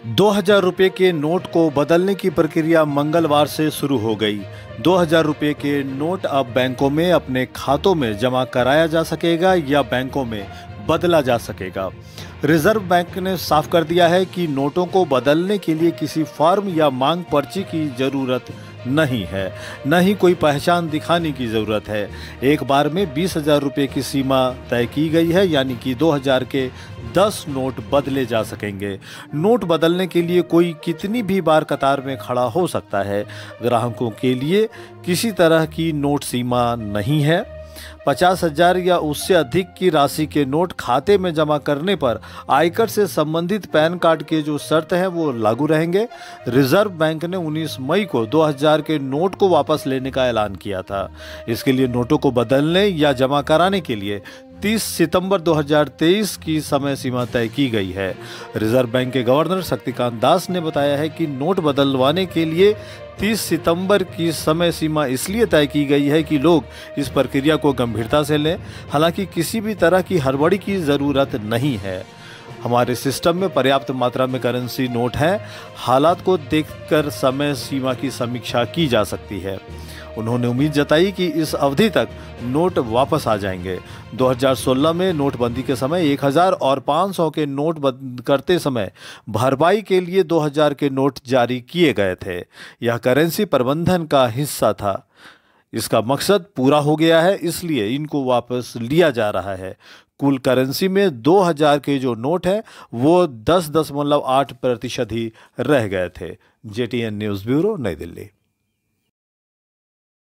2000 रुपये के नोट को बदलने की प्रक्रिया मंगलवार से शुरू हो गई। 2000 रुपये के नोट अब बैंकों में अपने खातों में जमा कराया जा सकेगा या बैंकों में बदला जा सकेगा। रिजर्व बैंक ने साफ कर दिया है कि नोटों को बदलने के लिए किसी फॉर्म या मांग पर्ची की जरूरत नहीं है, न ही कोई पहचान दिखाने की जरूरत है। एक बार में 20,000 रुपये की सीमा तय की गई है, यानी कि 2000 के 10 नोट बदले जा सकेंगे। नोट बदलने के लिए कोई कितनी भी बार कतार में खड़ा हो सकता है। ग्राहकों के लिए किसी तरह की नोट सीमा नहीं है। 50,000 या उससे अधिक की राशि के नोट खाते में जमा करने पर आयकर से संबंधित पैन कार्ड के जो शर्त हैं वो लागू रहेंगे। रिजर्व बैंक ने 19 मई को 2000 के नोट को वापस लेने का ऐलान किया था। इसके लिए नोटों को बदलने या जमा कराने के लिए 30 सितंबर 2023 की समय सीमा तय की गई है। रिजर्व बैंक के गवर्नर शक्तिकांत दास ने बताया है कि नोट बदलवाने के लिए 30 सितंबर की समय सीमा इसलिए तय की गई है कि लोग इस प्रक्रिया को गंभीरता से लें। हालांकि किसी भी तरह की हड़बड़ी की ज़रूरत नहीं है। हमारे सिस्टम में पर्याप्त मात्रा में करेंसी नोट है। हालात को देखकर समय सीमा की समीक्षा की जा सकती है। उन्होंने उम्मीद जताई कि इस अवधि तक नोट वापस आ जाएंगे। 2016 में नोटबंदी के समय 1000 और 500 के नोट बंद करते समय भरपाई के लिए 2000 के नोट जारी किए गए थे। यह करेंसी प्रबंधन का हिस्सा था। इसका मकसद पूरा हो गया है, इसलिए इनको वापस लिया जा रहा है। कुल करेंसी में 2000 के जो नोट हैं वो 10.8% ही रह गए थे। JTN न्यूज़ ब्यूरो, नई दिल्ली।